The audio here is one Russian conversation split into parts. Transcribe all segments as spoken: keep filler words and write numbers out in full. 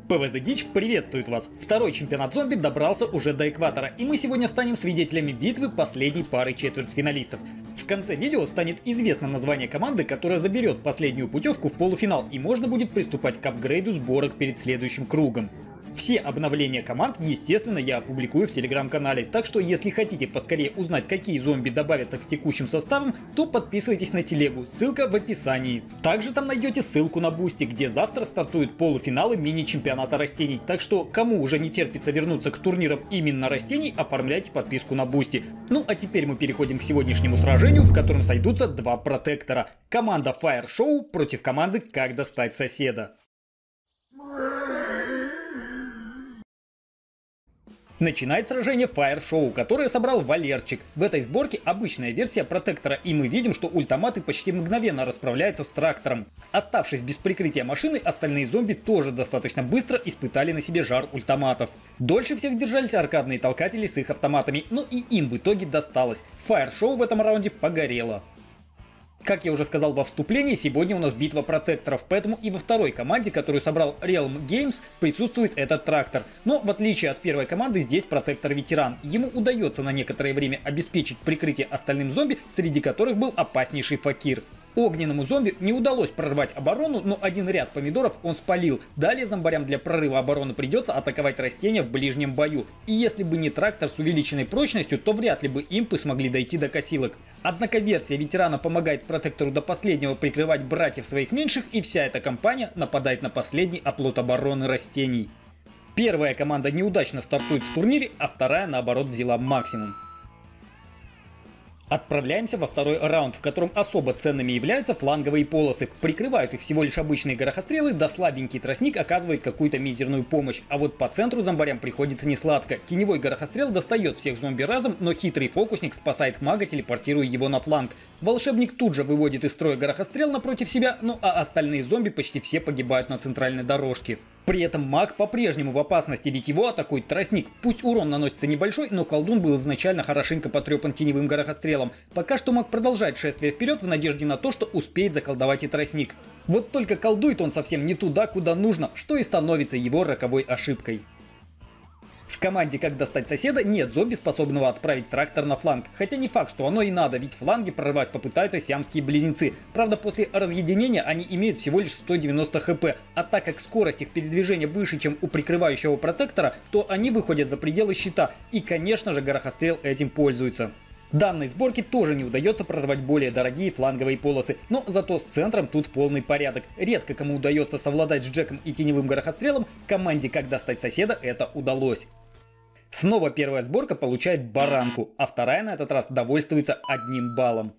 пэ вэ зэ Дичь приветствует вас! Второй чемпионат зомби добрался уже до экватора, и мы сегодня станем свидетелями битвы последней пары четвертьфиналистов. В конце видео станет известно название команды, которая заберет последнюю путевку в полуфинал, и можно будет приступать к апгрейду сборок перед следующим кругом. Все обновления команд, естественно, я опубликую в телеграм-канале, так что если хотите поскорее узнать, какие зомби добавятся к текущим составам, то подписывайтесь на телегу, ссылка в описании. Также там найдете ссылку на Бусти, где завтра стартуют полуфиналы мини-чемпионата растений, так что кому уже не терпится вернуться к турнирам именно растений, оформляйте подписку на Бусти. Ну а теперь мы переходим к сегодняшнему сражению, в котором сойдутся два протектора. Команда Fire Show против команды Как достать соседа. Начинает сражение Fire Show, которое собрал Валерчик. В этой сборке обычная версия протектора, и мы видим, что ультаматы почти мгновенно расправляются с трактором. Оставшись без прикрытия машины, остальные зомби тоже достаточно быстро испытали на себе жар ультаматов. Дольше всех держались аркадные толкатели с их автоматами, но и им в итоге досталось. Fire Show в этом раунде погорело. Как я уже сказал во вступлении, сегодня у нас битва протекторов, поэтому и во второй команде, которую собрал Realm Games, присутствует этот трактор. Но в отличие от первой команды, здесь протектор-ветеран. Ему удается на некоторое время обеспечить прикрытие остальным зомби, среди которых был опаснейший Факир. Огненному зомби не удалось прорвать оборону, но один ряд помидоров он спалил. Далее зомбарям для прорыва обороны придется атаковать растения в ближнем бою. И если бы не трактор с увеличенной прочностью, то вряд ли бы импы смогли дойти до косилок. Однако версия ветерана помогает протектору до последнего прикрывать братьев своих меньших, и вся эта компания нападает на последний оплот обороны растений. Первая команда неудачно стартует в турнире, а вторая наоборот взяла максимум. Отправляемся во второй раунд, в котором особо ценными являются фланговые полосы. Прикрывают их всего лишь обычные горохострелы, да слабенький тростник оказывает какую-то мизерную помощь. А вот по центру зомбарям приходится несладко. Теневой горохострел достает всех зомби разом, но хитрый фокусник спасает мага, телепортируя его на фланг. Волшебник тут же выводит из строя горохострел напротив себя, ну а остальные зомби почти все погибают на центральной дорожке. При этом маг по-прежнему в опасности, ведь его атакует тростник. Пусть урон наносится небольшой, но колдун был изначально хорошенько потрепан теневым горохострелом. Пока что маг продолжает шествие вперед в надежде на то, что успеет заколдовать и тростник. Вот только колдует он совсем не туда, куда нужно, что и становится его роковой ошибкой. В команде Как достать соседа нет зомби, способного отправить трактор на фланг. Хотя не факт, что оно и надо, ведь фланги прорывать попытаются сиамские близнецы. Правда, после разъединения они имеют всего лишь сто девяносто хп. А так как скорость их передвижения выше, чем у прикрывающего протектора, то они выходят за пределы щита. И, конечно же, горохострел этим пользуется. Данной сборке тоже не удается прорвать более дорогие фланговые полосы, но зато с центром тут полный порядок. Редко кому удается совладать с Джеком и теневым горохострелом, команде Как достать соседа это удалось. Снова первая сборка получает баранку, а вторая на этот раз довольствуется одним баллом.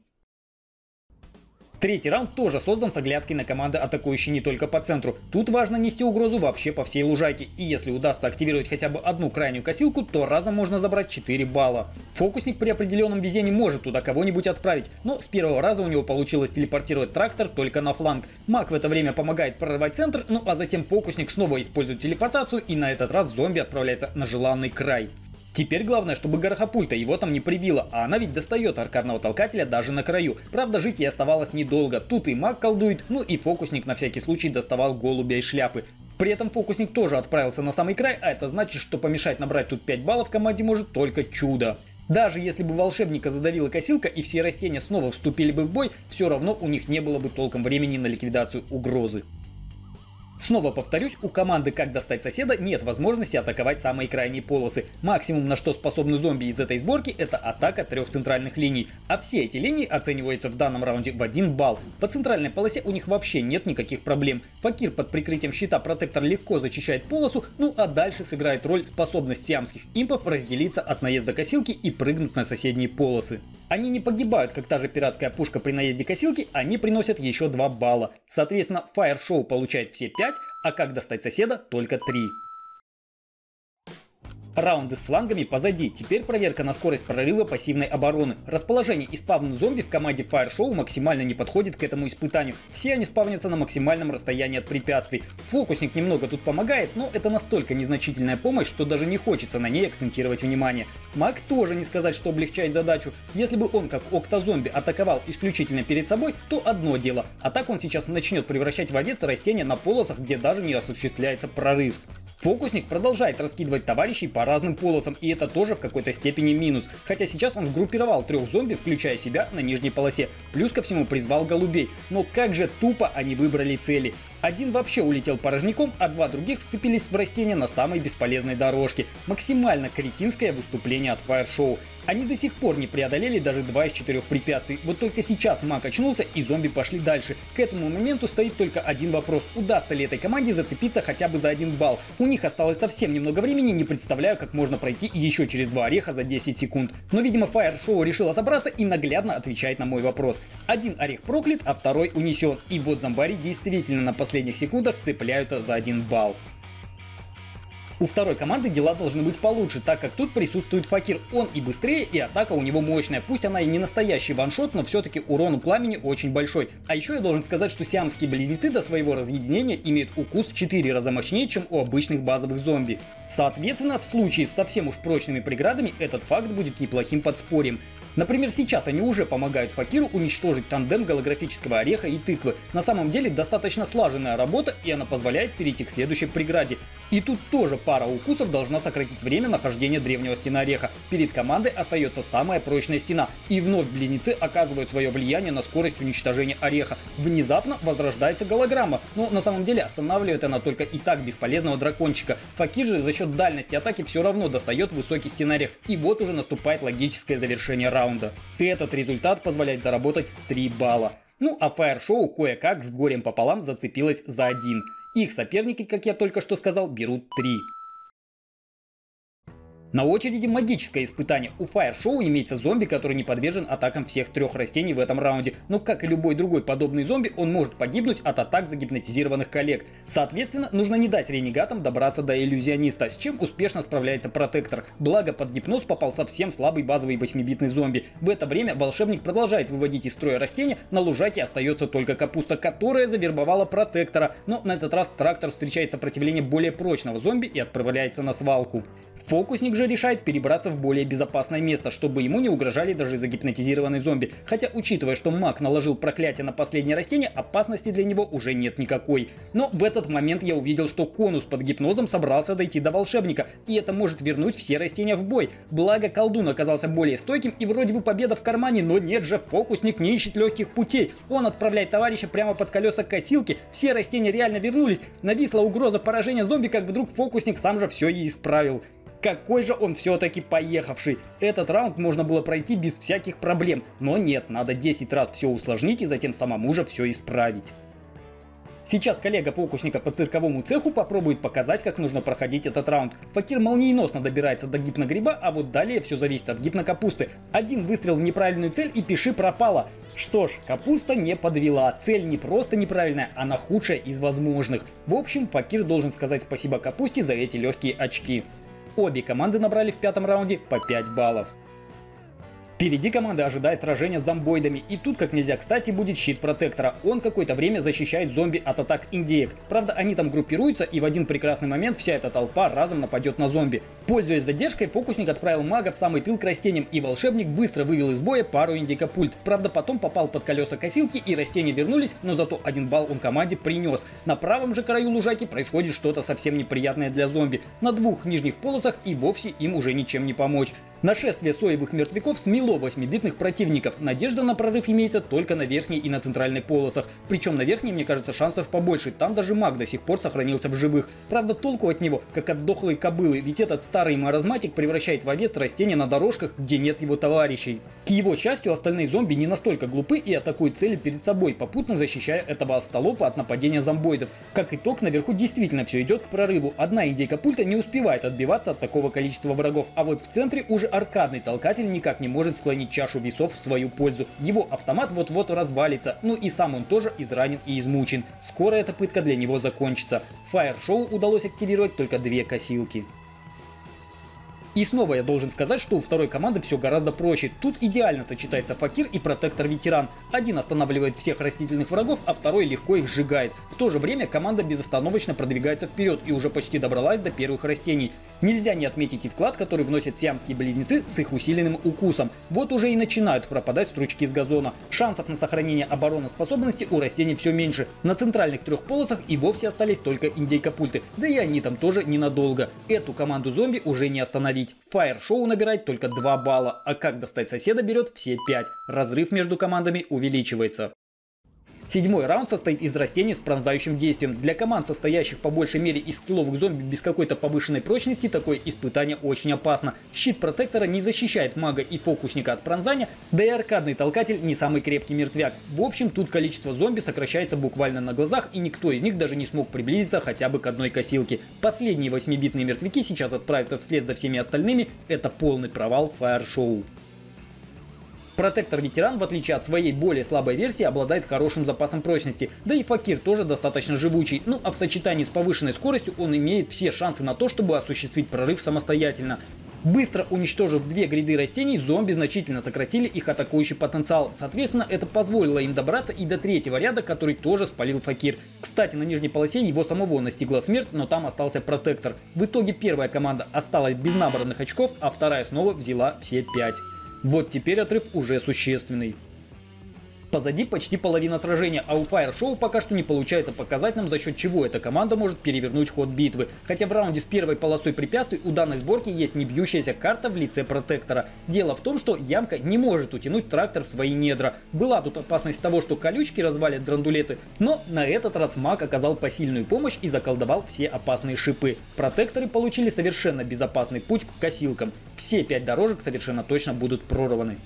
Третий раунд тоже создан с оглядкой на команды, атакующие не только по центру. Тут важно нести угрозу вообще по всей лужайке, и если удастся активировать хотя бы одну крайнюю косилку, то разом можно забрать четыре балла. Фокусник при определенном везении может туда кого-нибудь отправить, но с первого раза у него получилось телепортировать трактор только на фланг. Маг в это время помогает прорывать центр, ну а затем фокусник снова использует телепортацию, и на этот раз зомби отправляется на желанный край. Теперь главное, чтобы горохопульта его там не прибила, а она ведь достает аркадного толкателя даже на краю. Правда, жить ей оставалось недолго, тут и маг колдует, ну и фокусник на всякий случай доставал голубя из шляпы. При этом фокусник тоже отправился на самый край, а это значит, что помешать набрать тут пять баллов команде может только чудо. Даже если бы волшебника задавила косилка и все растения снова вступили бы в бой, все равно у них не было бы толком времени на ликвидацию угрозы. Снова повторюсь, у команды Как достать соседа нет возможности атаковать самые крайние полосы. Максимум, на что способны зомби из этой сборки, это атака трех центральных линий. А все эти линии оцениваются в данном раунде в один балл. По центральной полосе у них вообще нет никаких проблем. Факир под прикрытием щита протектор легко зачищает полосу, ну а дальше сыграет роль способность сиамских импов разделиться от наезда косилки и прыгнуть на соседние полосы. Они не погибают, как та же пиратская пушка при наезде косилки, они приносят еще два балла. Соответственно, Fire Show получает все пять, а Как достать соседа только три. Раунды с флангами позади, теперь проверка на скорость прорыва пассивной обороны. Расположение и спавн зомби в команде Fire Show максимально не подходит к этому испытанию. Все они спавнятся на максимальном расстоянии от препятствий. Фокусник немного тут помогает, но это настолько незначительная помощь, что даже не хочется на ней акцентировать внимание. Маг тоже не сказать, что облегчает задачу. Если бы он, как октозомби, атаковал исключительно перед собой, то одно дело. А так он сейчас начнет превращать в овец растения на полосах, где даже не осуществляется прорыв. Фокусник продолжает раскидывать товарищей по разным полосам, и это тоже в какой-то степени минус. Хотя сейчас он сгруппировал трех зомби, включая себя, на нижней полосе. Плюс ко всему призвал голубей. Но как же тупо они выбрали цели. Один вообще улетел порожняком, а два других вцепились в растения на самой бесполезной дорожке. Максимально кретинское выступление от Fire Show. Они до сих пор не преодолели даже два из четырех препятствий. Вот только сейчас маг очнулся и зомби пошли дальше. К этому моменту стоит только один вопрос. Удастся ли этой команде зацепиться хотя бы за один балл? У них осталось совсем немного времени, не представляю, как можно пройти еще через два ореха за десять секунд. Но видимо Fire Show решила собраться и наглядно отвечает на мой вопрос. Один орех проклят, а второй унесен. И вот зомбари действительно на последних секундах цепляются за один балл. У второй команды дела должны быть получше, так как тут присутствует Факир. Он и быстрее, и атака у него мощная. Пусть она и не настоящий ваншот, но все-таки урон у пламени очень большой. А еще я должен сказать, что сиамские близнецы до своего разъединения имеют укус в четыре раза мощнее, чем у обычных базовых зомби. Соответственно, в случае с совсем уж прочными преградами этот факт будет неплохим подспорьем. Например, сейчас они уже помогают Факиру уничтожить тандем голографического ореха и тыквы. На самом деле достаточно слаженная работа, и она позволяет перейти к следующей преграде. И тут тоже пара укусов должна сократить время нахождения древнего стеноореха. Перед командой остается самая прочная стена. И вновь близнецы оказывают свое влияние на скорость уничтожения ореха. Внезапно возрождается голограмма, но на самом деле останавливает она только и так бесполезного дракончика. Факир же за счет дальности атаки все равно достает высокий стеноорех. И вот уже наступает логическое завершение раунда. И этот результат позволяет заработать три балла. Ну а Fire Show кое-как с горем пополам зацепилась за один. Их соперники, как я только что сказал, берут три. На очереди магическое испытание. У Fire Show имеется зомби, который не подвержен атакам всех трех растений в этом раунде. Но как и любой другой подобный зомби, он может погибнуть от атак загипнотизированных коллег. Соответственно, нужно не дать ренегатам добраться до иллюзиониста, с чем успешно справляется протектор. Благо под гипноз попал совсем слабый базовый восьмибитный зомби. В это время волшебник продолжает выводить из строя растения, на лужайке остается только капуста, которая завербовала протектора. Но на этот раз трактор встречает сопротивление более прочного зомби и отправляется на свалку. Фокусник же решает перебраться в более безопасное место, чтобы ему не угрожали даже загипнотизированные зомби. Хотя, учитывая, что маг наложил проклятие на последнее растение, опасности для него уже нет никакой. Но в этот момент я увидел, что конус под гипнозом собрался дойти до волшебника, и это может вернуть все растения в бой. Благо колдун оказался более стойким, и вроде бы победа в кармане, но нет же, фокусник не ищет легких путей. Он отправляет товарища прямо под колеса косилки, все растения реально вернулись, нависла угроза поражения зомби, как вдруг фокусник сам же все и исправил. Какой же он все-таки поехавший. Этот раунд можно было пройти без всяких проблем. Но нет, надо десять раз все усложнить и затем самому же все исправить. Сейчас коллега фокусника по цирковому цеху попробует показать, как нужно проходить этот раунд. Факир молниеносно добирается до гипногриба, а вот далее все зависит от гипнокапусты. Один выстрел в неправильную цель и пиши пропало. Что ж, капуста не подвела. Цель не просто неправильная, она худшая из возможных. В общем, Факир должен сказать спасибо капусте за эти легкие очки. Обе команды набрали в пятом раунде по пять баллов. Впереди команда ожидает сражения с зомбоидами, и тут как нельзя кстати будет щит протектора. Он какое-то время защищает зомби от атак индеек. Правда, они там группируются, и в один прекрасный момент вся эта толпа разом нападет на зомби. Пользуясь задержкой, фокусник отправил мага в самый тыл к растениям, и волшебник быстро вывел из боя пару индикопульт. Правда, потом попал под колеса косилки, и растения вернулись, но зато один балл он команде принес. На правом же краю лужайки происходит что-то совсем неприятное для зомби. На двух нижних полосах и вовсе им уже ничем не помочь. Нашествие соевых мертвяков смело восьмибитных противников. Надежда на прорыв имеется только на верхней и на центральной полосах. Причем на верхней, мне кажется, шансов побольше. Там даже маг до сих пор сохранился в живых. Правда, толку от него, как от дохлой кобылы, ведь этот старый маразматик превращает в овец растения на дорожках, где нет его товарищей. К его счастью, остальные зомби не настолько глупы и атакуют цели перед собой, попутно защищая этого остолопа от нападения зомбоидов. Как итог, наверху действительно все идет к прорыву. Одна индейка пульта не успевает отбиваться от такого количества врагов, а вот в центре уже аркадный толкатель никак не может склонить чашу весов в свою пользу. Его автомат вот-вот развалится, ну и сам он тоже изранен и измучен. Скоро эта пытка для него закончится. Fire Show удалось активировать только две косилки. И снова я должен сказать, что у второй команды все гораздо проще. Тут идеально сочетается Факир и Протектор-ветеран. Один останавливает всех растительных врагов, а второй легко их сжигает. В то же время команда безостановочно продвигается вперед и уже почти добралась до первых растений. Нельзя не отметить и вклад, который вносят сиамские близнецы с их усиленным укусом. Вот уже и начинают пропадать стручки из газона. Шансов на сохранение обороноспособности у растений все меньше. На центральных трех полосах и вовсе остались только индейкопульты. Да и они там тоже ненадолго. Эту команду зомби уже не остановить. Fire Show набирает только два балла, а как достать соседа берет все пять. Разрыв между командами увеличивается. Седьмой раунд состоит из растений с пронзающим действием. Для команд, состоящих по большей мере из скилловых зомби без какой-то повышенной прочности, такое испытание очень опасно. Щит протектора не защищает мага и фокусника от пронзания, да и аркадный толкатель не самый крепкий мертвяк. В общем, тут количество зомби сокращается буквально на глазах, и никто из них даже не смог приблизиться хотя бы к одной косилке. Последние восьмибитные мертвяки сейчас отправятся вслед за всеми остальными. Это полный провал Fire Show. Протектор-ветеран, в отличие от своей более слабой версии, обладает хорошим запасом прочности. Да и Факир тоже достаточно живучий. Ну а в сочетании с повышенной скоростью он имеет все шансы на то, чтобы осуществить прорыв самостоятельно. Быстро уничтожив две гряды растений, зомби значительно сократили их атакующий потенциал. Соответственно, это позволило им добраться и до третьего ряда, который тоже спалил Факир. Кстати, на нижней полосе его самого настигла смерть, но там остался протектор. В итоге первая команда осталась без набранных очков, а вторая снова взяла все пять. Вот теперь отрыв уже существенный. Позади почти половина сражения, а у Fire Show пока что не получается показать нам, за счет чего эта команда может перевернуть ход битвы. Хотя в раунде с первой полосой препятствий у данной сборки есть не бьющаяся карта в лице протектора. Дело в том, что ямка не может утянуть трактор в свои недра. Была тут опасность того, что колючки развалят драндулеты, но на этот раз маг оказал посильную помощь и заколдовал все опасные шипы. Протекторы получили совершенно безопасный путь к косилкам. Все пять дорожек совершенно точно будут прорваны.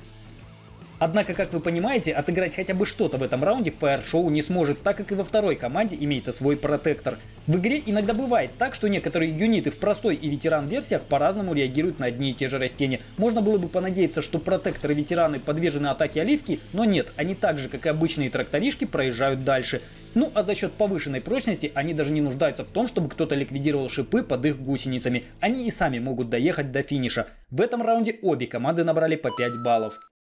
Однако, как вы понимаете, отыграть хотя бы что-то в этом раунде Fire Show не сможет, так как и во второй команде имеется свой протектор. В игре иногда бывает так, что некоторые юниты в простой и ветеран версиях по-разному реагируют на одни и те же растения. Можно было бы понадеяться, что протекторы и ветераны подвержены атаке оливки, но нет, они так же, как и обычные тракторишки, проезжают дальше. Ну а за счет повышенной прочности они даже не нуждаются в том, чтобы кто-то ликвидировал шипы под их гусеницами. Они и сами могут доехать до финиша. В этом раунде обе команды набрали по пять баллов.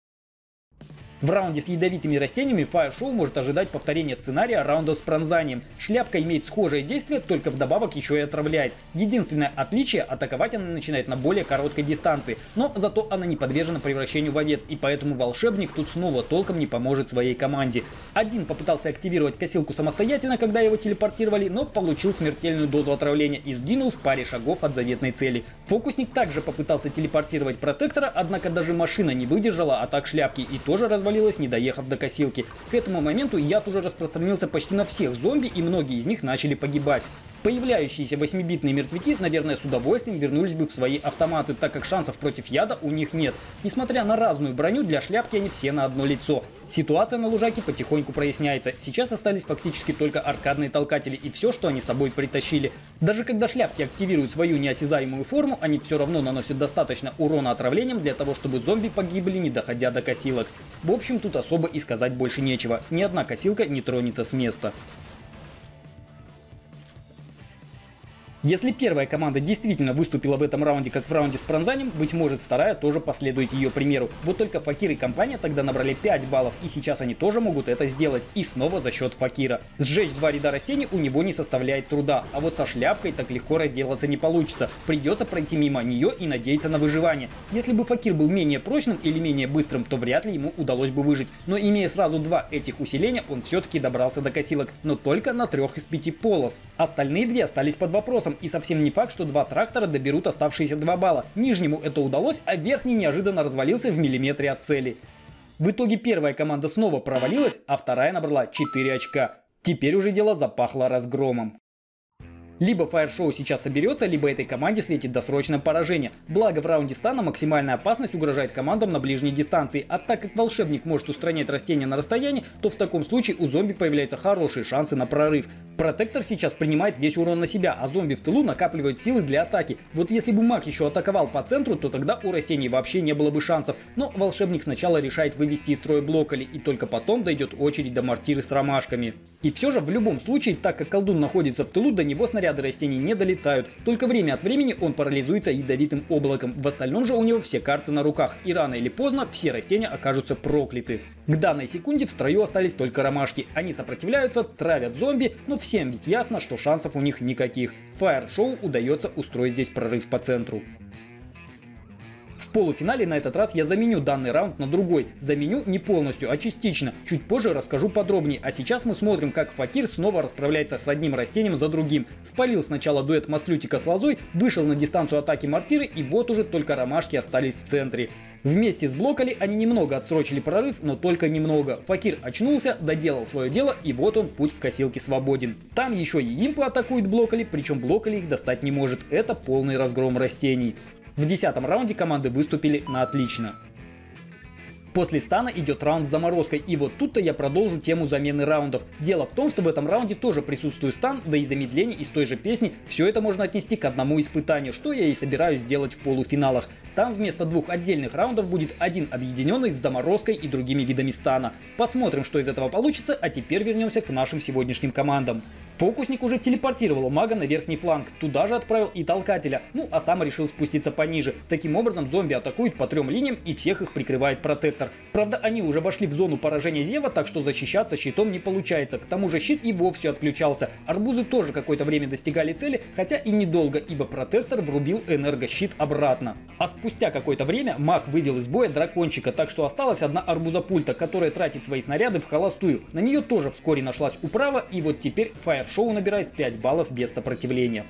В раунде с ядовитыми растениями Fire Show может ожидать повторения сценария раунда с пронзанием. Шляпка имеет схожее действие, только вдобавок еще и отравляет. Единственное отличие — атаковать она начинает на более короткой дистанции, но зато она не подвержена превращению в овец, и поэтому волшебник тут снова толком не поможет своей команде. Один попытался активировать косилку самостоятельно, когда его телепортировали, но получил смертельную дозу отравления и сгинул в паре шагов от заветной цели. Фокусник также попытался телепортировать протектора, однако даже машина не выдержала атак шляпки и тоже развалилась, не доехав до косилки. К этому моменту яд уже распространился почти на всех зомби, и многие из них начали погибать. Появляющиеся восьмибитные мертвяки, наверное, с удовольствием вернулись бы в свои автоматы, так как шансов против яда у них нет. Несмотря на разную броню, для шляпки они все на одно лицо. Ситуация на лужайке потихоньку проясняется. Сейчас остались фактически только аркадные толкатели и все, что они с собой притащили. Даже когда шляпки активируют свою неосязаемую форму, они все равно наносят достаточно урона отравлением для того, чтобы зомби погибли, не доходя до косилок. В общем, тут особо и сказать больше нечего. Ни одна косилка не тронется с места. Если первая команда действительно выступила в этом раунде как в раунде с пронзанием, быть может вторая тоже последует ее примеру. Вот только Факир и компания тогда набрали пять баллов, и сейчас они тоже могут это сделать. И снова за счет Факира. Сжечь два ряда растений у него не составляет труда, а вот со шляпкой так легко разделаться не получится. Придется пройти мимо нее и надеяться на выживание. Если бы Факир был менее прочным или менее быстрым, то вряд ли ему удалось бы выжить. Но имея сразу два этих усиления, он все-таки добрался до косилок, но только на трех из пяти полос. Остальные две остались под вопросом. И совсем не факт, что два трактора доберут оставшиеся два балла. Нижнему это удалось, а верхний неожиданно развалился в миллиметре от цели. В итоге первая команда снова провалилась, а вторая набрала четыре очка. Теперь уже дело запахло разгромом. Либо Fire Show сейчас соберется, либо этой команде светит досрочное поражение. Благо в раунде стана максимальная опасность угрожает командам на ближней дистанции, а так как волшебник может устранять растения на расстоянии, то в таком случае у зомби появляются хорошие шансы на прорыв. Протектор сейчас принимает весь урон на себя, а зомби в тылу накапливают силы для атаки. Вот если бы маг еще атаковал по центру, то тогда у растений вообще не было бы шансов. Но волшебник сначала решает вывести из строя блокколи, и только потом дойдет очередь до мортиры с ромашками. И все же в любом случае, так как колдун находится в тылу, до него снаряд снаряды растений не долетают, только время от времени он парализуется ядовитым облаком. В остальном же у него все карты на руках, и рано или поздно все растения окажутся прокляты. К данной секунде в строю остались только ромашки. Они сопротивляются, травят зомби, но всем ведь ясно, что шансов у них никаких. Fire Show удается устроить здесь прорыв по центру. В полуфинале на этот раз я заменю данный раунд на другой. Заменю не полностью, а частично. Чуть позже расскажу подробнее. А сейчас мы смотрим, как Факир снова расправляется с одним растением за другим. Спалил сначала дуэт Маслютика с лозой, вышел на дистанцию атаки мортиры, и вот уже только ромашки остались в центре. Вместе с Блокколи они немного отсрочили прорыв, но только немного. Факир очнулся, доделал свое дело, и вот он, путь к косилке свободен. Там еще и импы атакуют Блокколи, причем Блокколи их достать не может. Это полный разгром растений. В десятом раунде команды выступили на отлично. После стана идет раунд с заморозкой, и вот тут-то я продолжу тему замены раундов. Дело в том, что в этом раунде тоже присутствует стан, да и замедление из той же песни. Все это можно отнести к одному испытанию, что я и собираюсь сделать в полуфиналах. Там вместо двух отдельных раундов будет один объединенный с заморозкой и другими видами стана. Посмотрим, что из этого получится, а теперь вернемся к нашим сегодняшним командам. Фокусник уже телепортировал мага на верхний фланг, туда же отправил и толкателя, ну а сам решил спуститься пониже. Таким образом зомби атакуют по трем линиям и всех их прикрывает протектор. Правда, они уже вошли в зону поражения Зева, так что защищаться щитом не получается. К тому же щит и вовсе отключался. Арбузы тоже какое-то время достигали цели, хотя и недолго, ибо протектор врубил энергощит обратно. А спустя какое-то время маг вывел из боя дракончика, так что осталась одна арбуза-пульта, которая тратит свои снаряды в холостую. На нее тоже вскоре нашлась управа, и вот теперь Fire Show набирает пять баллов без сопротивления.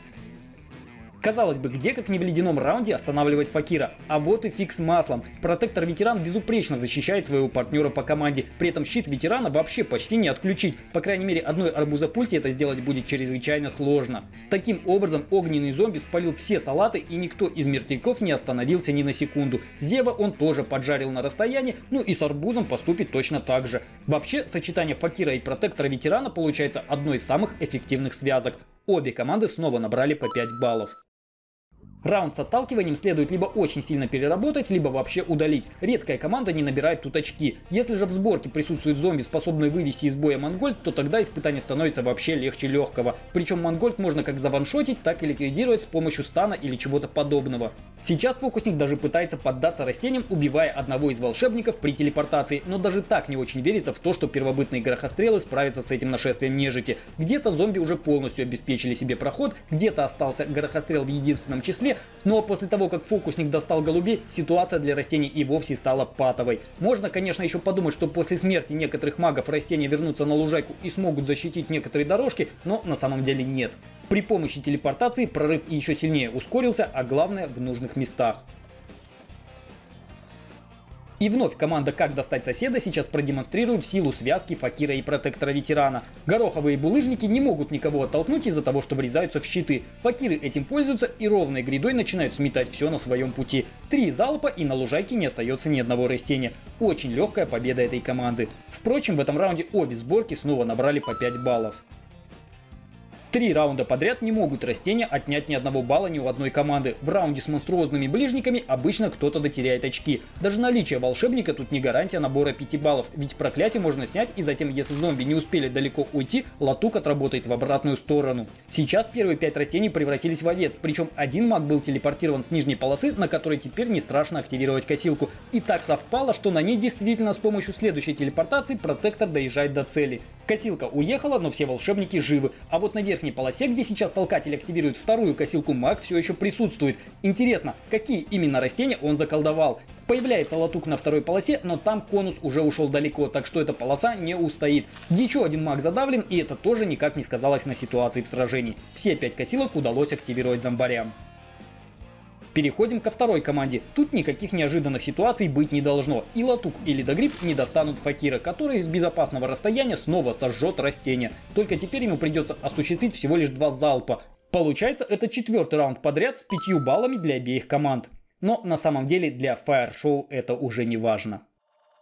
Казалось бы, где как не в ледяном раунде останавливать Факира. А вот и фиг с маслом. Протектор-ветеран безупречно защищает своего партнера по команде. При этом щит ветерана вообще почти не отключить. По крайней мере, одной арбузопульте это сделать будет чрезвычайно сложно. Таким образом, огненный зомби спалил все салаты, и никто из мертвяков не остановился ни на секунду. Зева он тоже поджарил на расстоянии, ну и с арбузом поступит точно так же. Вообще, сочетание Факира и протектора-ветерана получается одной из самых эффективных связок. Обе команды снова набрали по пять баллов. Раунд с отталкиванием следует либо очень сильно переработать, либо вообще удалить. Редкая команда не набирает тут очки. Если же в сборке присутствует зомби, способный вывести из боя Мангольд, то тогда испытание становится вообще легче легкого. Причем Мангольд можно как заваншотить, так и ликвидировать с помощью стана или чего-то подобного. Сейчас фокусник даже пытается поддаться растениям, убивая одного из волшебников при телепортации, но даже так не очень верится в то, что первобытные грохострелы справятся с этим нашествием нежити. Где-то зомби уже полностью обеспечили себе проход, где-то остался грохострел в единственном числе. Ну а после того, как фокусник достал голубей, ситуация для растений и вовсе стала патовой. Можно, конечно, еще подумать, что после смерти некоторых магов растения вернутся на лужайку и смогут защитить некоторые дорожки, но на самом деле нет. При помощи телепортации прорыв еще сильнее ускорился, а главное в нужных местах. И вновь команда «Как достать соседа» сейчас продемонстрирует силу связки Факира и протектора-ветерана. Гороховые булыжники не могут никого оттолкнуть из-за того, что врезаются в щиты. Факиры этим пользуются и ровной грядой начинают сметать все на своем пути. Три залпа, и на лужайке не остается ни одного растения. Очень легкая победа этой команды. Впрочем, в этом раунде обе сборки снова набрали по пять баллов. Три раунда подряд не могут растения отнять ни одного балла ни у одной команды. В раунде с монструозными ближниками обычно кто-то дотеряет очки. Даже наличие волшебника тут не гарантия набора пяти баллов, ведь проклятие можно снять, и затем, если зомби не успели далеко уйти, латук отработает в обратную сторону. Сейчас первые пять растений превратились в овец, причем один маг был телепортирован с нижней полосы, на которой теперь не страшно активировать косилку. И так совпало, что на ней действительно с помощью следующей телепортации протектор доезжает до цели. Косилка уехала, но все волшебники живы, а вот на верхней полосе, где сейчас толкатель активирует вторую косилку, маг все еще присутствует. Интересно, какие именно растения он заколдовал? Появляется латук на второй полосе, но там конус уже ушел далеко, так что эта полоса не устоит. Еще один маг задавлен, и это тоже никак не сказалось на ситуации в сражении. Все пять косилок удалось активировать зомбарям. Переходим ко второй команде. Тут никаких неожиданных ситуаций быть не должно. И латук, и ледогриб не достанут Факира, который из безопасного расстояния снова сожжет растение. Только теперь ему придется осуществить всего лишь два залпа. Получается, это четвертый раунд подряд с пятью баллами для обеих команд. Но на самом деле для Fire Show это уже не важно.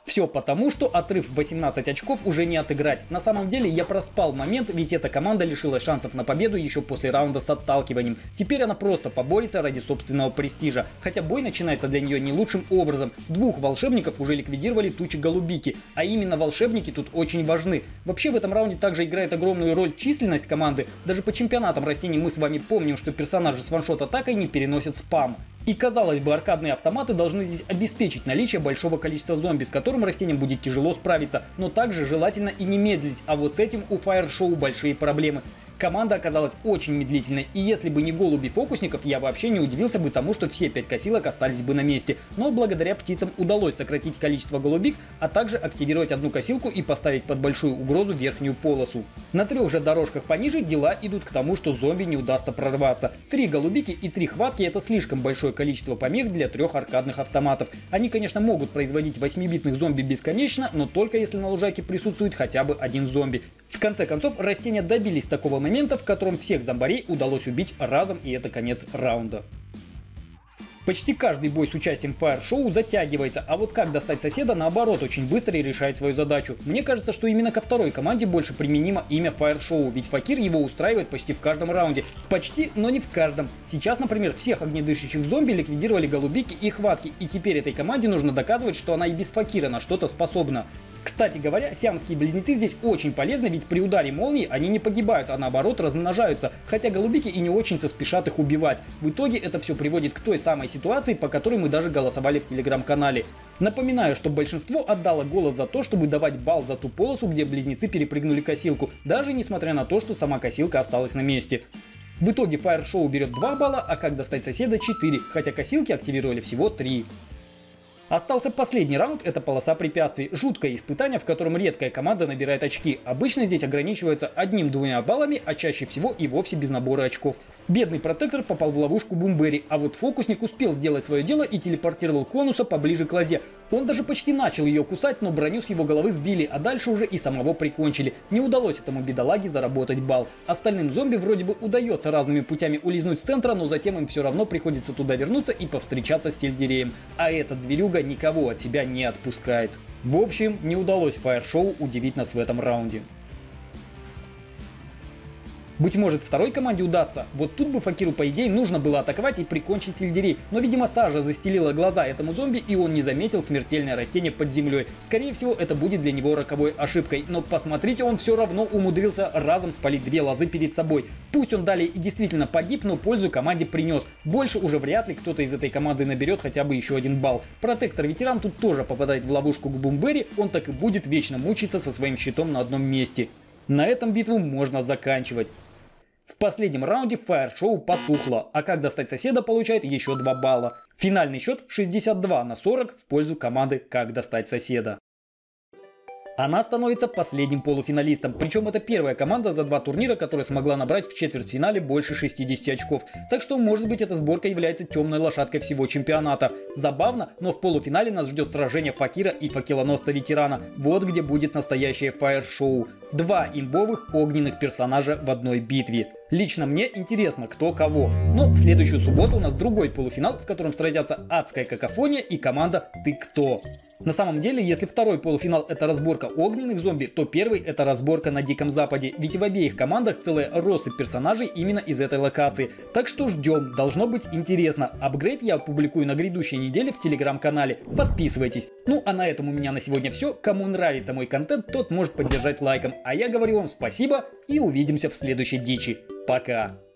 Все потому, что отрыв в восемнадцать очков уже не отыграть. На самом деле я проспал момент, ведь эта команда лишилась шансов на победу еще после раунда с отталкиванием. Теперь она просто поборется ради собственного престижа. Хотя бой начинается для нее не лучшим образом. Двух волшебников уже ликвидировали тучи голубики. А именно волшебники тут очень важны. Вообще в этом раунде также играет огромную роль численность команды. Даже по чемпионатам растений мы с вами помним, что персонажи с ваншот-атакой не переносят спам. И казалось бы, аркадные автоматы должны здесь обеспечить наличие большого количества зомби, с которым растениям будет тяжело справиться, но также желательно и не медлить, а вот с этим у Fire Show большие проблемы. Команда оказалась очень медлительной, и если бы не голуби фокусников, я вообще не удивился бы тому, что все пять косилок остались бы на месте. Но благодаря птицам удалось сократить количество голубик, а также активировать одну косилку и поставить под большую угрозу верхнюю полосу. На трех же дорожках пониже дела идут к тому, что зомби не удастся прорваться. Три голубики и три хватки — это слишком большое количество помех для трех аркадных автоматов. Они, конечно, могут производить восьмибитных зомби бесконечно, но только если на лужайке присутствует хотя бы один зомби. В конце концов, растения добились такого момента, в котором всех зомбарей удалось убить разом, и это конец раунда. Почти каждый бой с участием Fire Show затягивается, а вот как достать соседа, наоборот, очень быстро и решает свою задачу. Мне кажется, что именно ко второй команде больше применимо имя Fire Show, ведь Факир его устраивает почти в каждом раунде. Почти, но не в каждом. Сейчас, например, всех огнедышащих зомби ликвидировали голубики и хватки, и теперь этой команде нужно доказывать, что она и без Факира на что-то способна. Кстати говоря, сиамские близнецы здесь очень полезны, ведь при ударе молнии они не погибают, а наоборот размножаются, хотя голубики и не очень-то спешат их убивать. В итоге это все приводит к той самой ситуации, по которой мы даже голосовали в телеграм-канале. Напоминаю, что большинство отдало голос за то, чтобы давать балл за ту полосу, где близнецы перепрыгнули косилку, даже несмотря на то, что сама косилка осталась на месте. В итоге Fire Show берет два балла, а как достать соседа четыре, хотя косилки активировали всего три. Остался последний раунд, это полоса препятствий. Жуткое испытание, в котором редкая команда набирает очки. Обычно здесь ограничивается одним-двумя баллами, а чаще всего и вовсе без набора очков. Бедный протектор попал в ловушку Бумбери, а вот фокусник успел сделать свое дело и телепортировал конуса поближе к лозе. Он даже почти начал ее кусать, но броню с его головы сбили, а дальше уже и самого прикончили. Не удалось этому бедолаге заработать балл. Остальным зомби вроде бы удается разными путями улизнуть с центра, но затем им все равно приходится туда вернуться и повстречаться с сельдереем. А этот зверюга никого от себя не отпускает. В общем, не удалось Fire Show удивить нас в этом раунде. Быть может, второй команде удастся. Вот тут бы Факиру, по идее, нужно было атаковать и прикончить сельдерей. Но, видимо, сажа застелила глаза этому зомби, и он не заметил смертельное растение под землей. Скорее всего, это будет для него роковой ошибкой. Но посмотрите, он все равно умудрился разом спалить две лозы перед собой. Пусть он далее и действительно погиб, но пользу команде принес. Больше уже вряд ли кто-то из этой команды наберет хотя бы еще один балл. Протектор-ветеран тут тоже попадает в ловушку к Бумбери, он так и будет вечно мучиться со своим щитом на одном месте. На этом битву можно заканчивать. В последнем раунде Fire Show потухло, а как достать соседа получает еще два балла. Финальный счет шестьдесят два на сорок в пользу команды «Как достать соседа». Она становится последним полуфиналистом, причем это первая команда за два турнира, которая смогла набрать в четвертьфинале больше шестидесяти очков. Так что, может быть, эта сборка является темной лошадкой всего чемпионата. Забавно, но в полуфинале нас ждет сражение Факира и факелоносца ветерана. Вот где будет настоящее Fire Show. Два имбовых огненных персонажа в одной битве. Лично мне интересно, кто кого. Но в следующую субботу у нас другой полуфинал, в котором сразятся Адская какофония и команда «Ты кто?». На самом деле, если второй полуфинал это разборка огненных зомби, то первый это разборка на Диком Западе. Ведь в обеих командах целая россыпь персонажей именно из этой локации. Так что ждем, должно быть интересно. Апгрейд я опубликую на грядущей неделе в телеграм-канале. Подписывайтесь. Ну а на этом у меня на сегодня все. Кому нравится мой контент, тот может поддержать лайком. А я говорю вам спасибо и увидимся в следующей дичи. Пока!